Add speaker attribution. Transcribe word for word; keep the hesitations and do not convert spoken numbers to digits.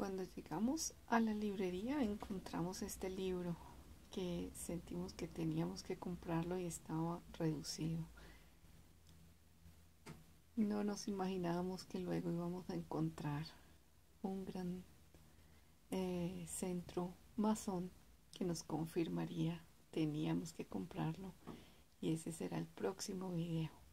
Speaker 1: Cuando llegamos a la librería encontramos este libro que sentimos que teníamos que comprarlo y estaba reducido. No nos imaginábamos que luego íbamos a encontrar un gran eh, centro masón que nos confirmaría teníamos que comprarlo, y ese será el próximo video.